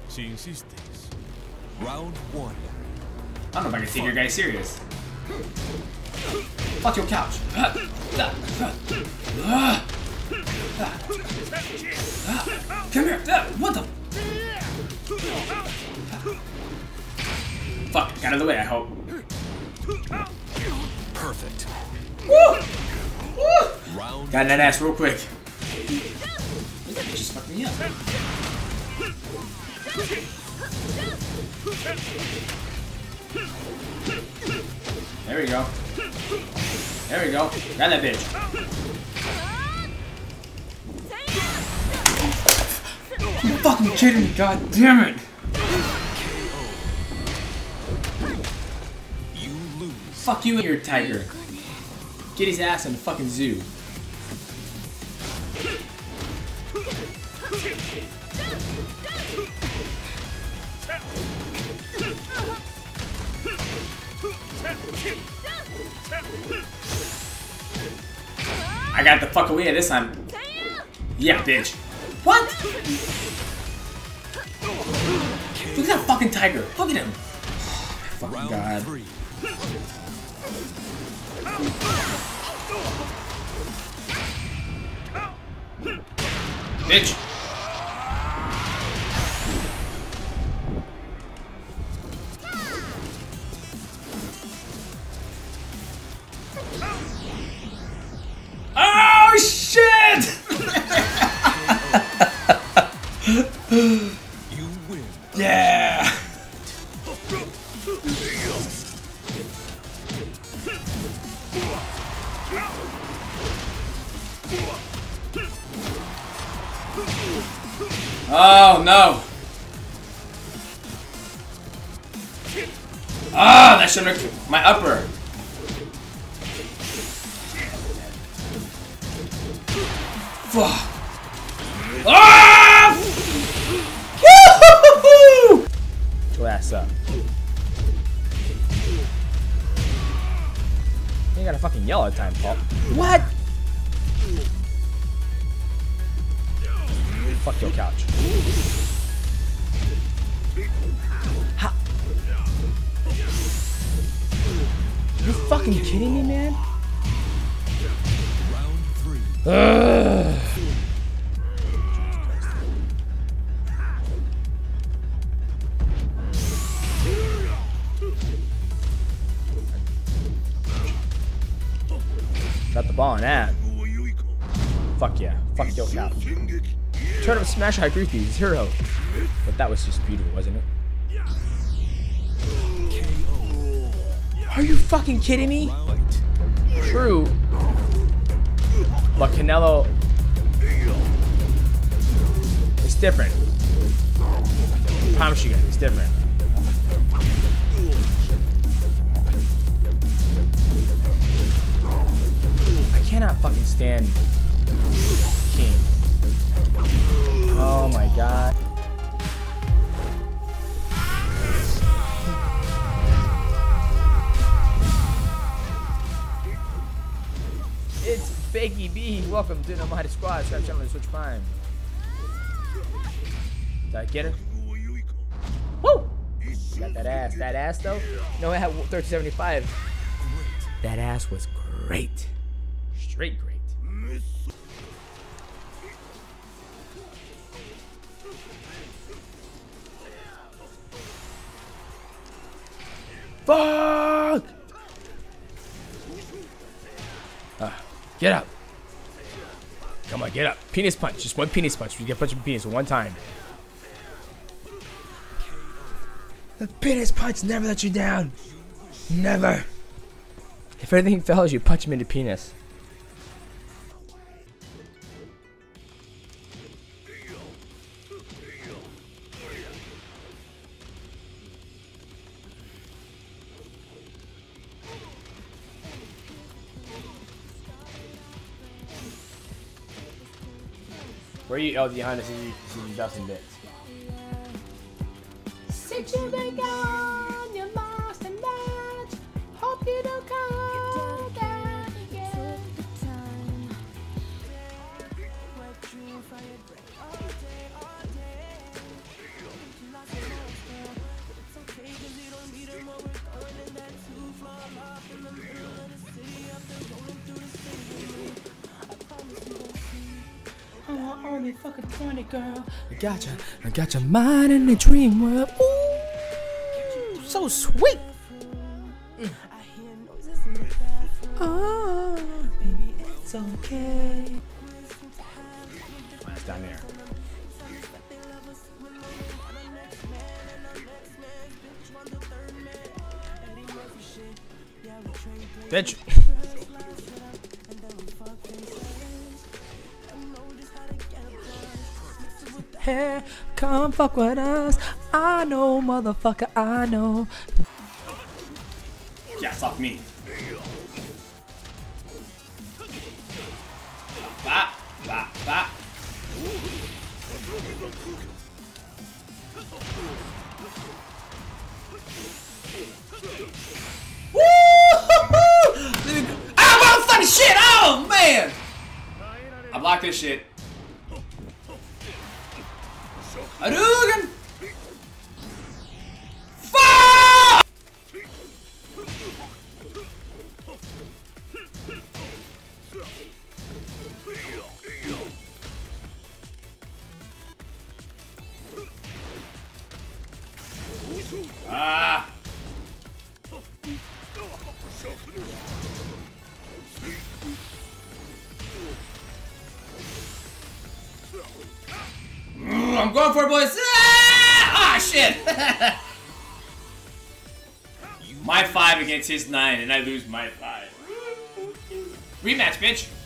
Si insistes. Round 1. I don't know if I can take your guy serious. Fuck your couch. Come here. What the? Fuck. Got out of the way, I hope. Perfect. Woo! Woo! Round Got in that ass real quick. That just fucked me up. There we go. There we go. Grab that bitch. You fucking kidding me? God damn it! You lose. Fuck you and your tiger. Get his ass in the fucking zoo. I got the fuck away this time. Yeah, bitch. What? Look at that fucking tiger. Look at him. Fucking Round God. 3. Bitch. Oh shit! You win. Yeah. Oh no! Ah, that should have my upper. Fuck! Ah! Woo-hoo-hoo! Get your ass up. You gotta fucking yell all the time, Paul. What? Fuck your couch. Ha. You fucking kidding me, man? Round 3. Ugh. Got the ball on that. Fuck yeah. Fuck your couch. Turn up smash, I agree with you. 0. But that was just beautiful, wasn't it? Are you fucking kidding me? True. But Canelo, it's different. I promise you guys, it's different. I cannot fucking stand King. Oh my god. It's Bakey B. Welcome to the Mighty Squad. Subscribe channel to Switch Prime. Did I get her? Woo! Got that ass. That ass though? No, it had 1375. That ass was great. Straight great. Fuck! Get up. Come on, get up. Penis punch. Just one penis punch. You get punched in the penis one time. The penis punch never let you down. Never. If anything fails, you punch him in the penis. Where are you, LD behind us? See you Justin bits. Since you've been gone, you're lost and match. Hope you don't come back again. fucking corny girl. I got your mind in the dream world. Ooh, so sweet. Oh, baby, it's okay. It's down there. Bitch. Hey, come fuck with us. I know, motherfucker, I know. Yeah, fuck me. Bop, bop, bop. Woo! Ah, motherfucking shit! Oh, man! I blocked this shit. Hadouken! Fuck! Ah! I'm going for it, boys. Ah, shit. My 5 against his 9, and I lose my 5. Rematch, bitch.